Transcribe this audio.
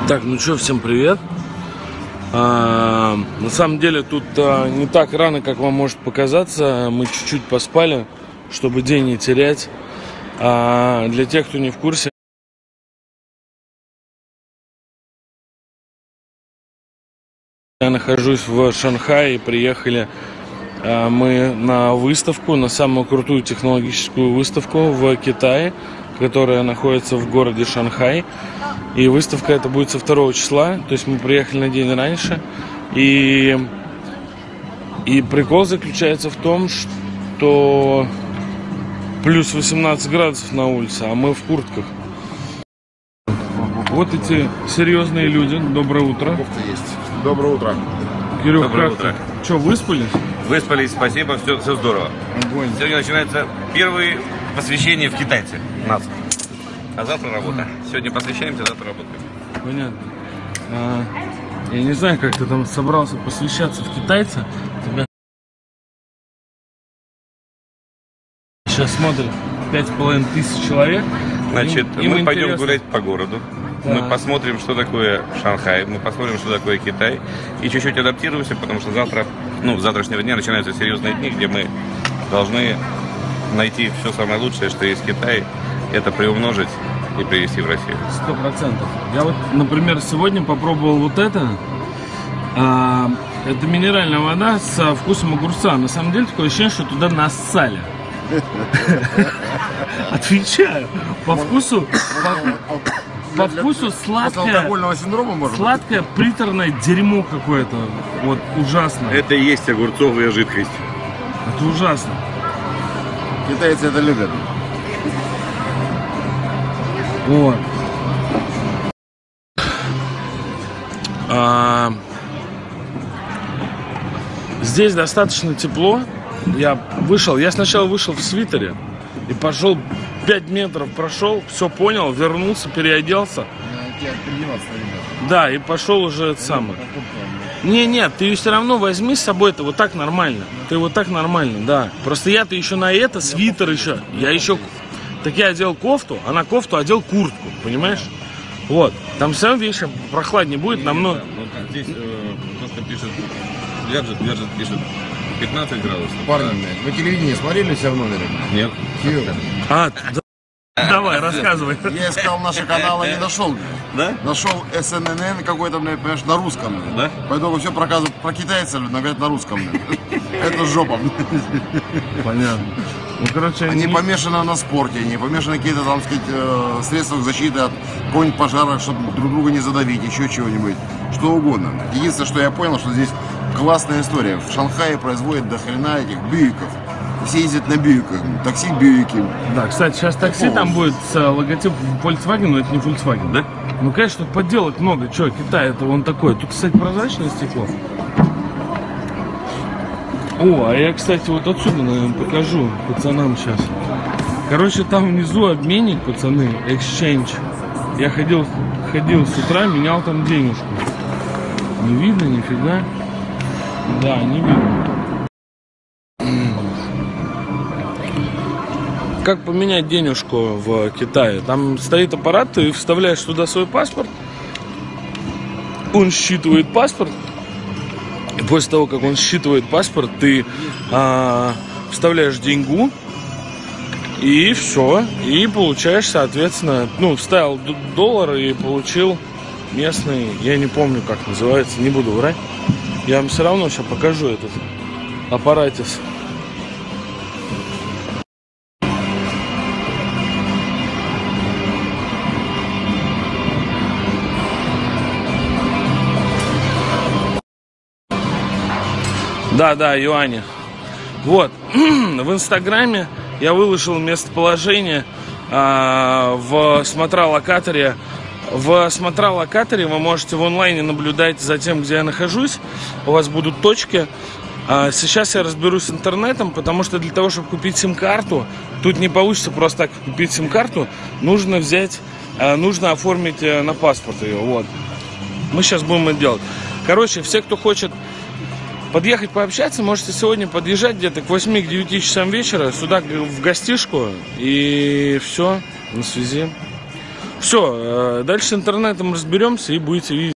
Так, ну что, всем привет. На самом деле тут не так рано, как вам может показаться. Мы чуть-чуть поспали, чтобы день не терять. Для тех, кто не в курсе, я нахожусь в Шанхае и приехали мы на выставку, на самую крутую технологическую выставку в Китае, которая находится в городе Шанхай. И выставка эта будет со 2 числа, то есть мы приехали на день раньше. И прикол заключается в том, что плюс 18 градусов на улице, а мы в куртках. Вот эти серьезные люди. Доброе утро. Доброе утро. Кирюх, доброе как утро. ты? Что, выспались? Выспались, спасибо, все здорово. Огонь. Сегодня начинается первые посвящения в китайцы нас. А завтра работа. Сегодня посвящаемся, завтра работаем. Понятно. Я не знаю, как ты там собрался посвящаться в китайца. Тебя сейчас смотрят 5500 человек. Значит, им мы пойдем интересно гулять по городу. Да. Мы посмотрим, что такое Шанхай, мы посмотрим, что такое Китай. И чуть-чуть адаптируемся, потому что завтра, с завтрашнего дня начинаются серьезные дни, где мы должны найти все самое лучшее, что есть в Китае, это приумножить и привезти в Россию. 100%. Я вот, например, сегодня попробовал вот это. Это минеральная вода со вкусом огурца. На самом деле такое ощущение, что туда нассали. Отвечаю. По вкусу Алкогольного синдрома, может быть? сладкое приторное дерьмо какое-то. Вот ужасно. Это и есть огурцовая жидкость. Это ужасно. Китайцы это любят. Вот. Здесь достаточно тепло. Я сначала вышел в свитере и пошел 5 метров прошел, все понял, вернулся, переоделся. Да, и пошел уже это самое. Не, ты все равно возьми с собой, это вот так нормально. Ты вот так нормально, да. Просто я-то еще на это, свитер еще. Так я одел кофту, а на кофту одел куртку, понимаешь? Вот. Там все равно вечером прохладнее будет, намного. Здесь просто пишет, гаджет пишет 15 градусов. Парни, вы телевидение смотрели себя в номере? Нет. Давай, рассказывай. Я искал наши каналы, не нашел. Да? Нашел СНН какой-то, понимаешь, на русском. Да? Поэтому все проказывают про китайцев, но говорят на русском. Это жопа. Понятно. Короче, Они помешаны на спорте, они помешаны на какие-то, там сказать, средствах защиты от какого-нибудь пожара, чтобы друг друга не задавить, еще чего-нибудь. Что угодно. Единственное, что я понял, что здесь классная история. В Шанхае производят до хрена этих бьюиков. Все ездят на бьюиках. Такси бьюики. Да, кстати, сейчас такси там будет с логотипом Volkswagen, но это не Volkswagen. Да? Ну, конечно, тут подделок много. Че, Китай, это он такой. Тут, кстати, прозрачное стекло. О, а я, кстати, вот отсюда, наверное, покажу пацанам сейчас. Короче, там внизу обменник, пацаны, exchange. Я ходил с утра, менял там денежку. Не видно нифига. Да, не видно. Как поменять денежку в Китае? Там стоит аппарат, ты вставляешь туда свой паспорт. Он считывает паспорт. И после того, как он считывает паспорт, ты вставляешь деньгу. И все. И получаешь, соответственно, вставил доллар и получил местный, я не помню, как называется, не буду врать. Я вам все равно сейчас покажу этот аппаратис. Да, юани. Вот. В Инстаграме я выложил местоположение в смотралокаторе. В смотралокаторе вы можете в онлайне наблюдать за тем, где я нахожусь. У вас будут точки. Сейчас я разберусь с интернетом, потому что для того, чтобы купить сим-карту, тут не получится просто так купить сим-карту. Нужно оформить на паспорт ее. Вот. Мы сейчас будем это делать. Короче, все, кто хочет подъехать пообщаться, можете сегодня подъезжать где-то к 8-9 часам вечера сюда в гостишку. И все, на связи. Все, дальше с интернетом разберемся и будете видеть.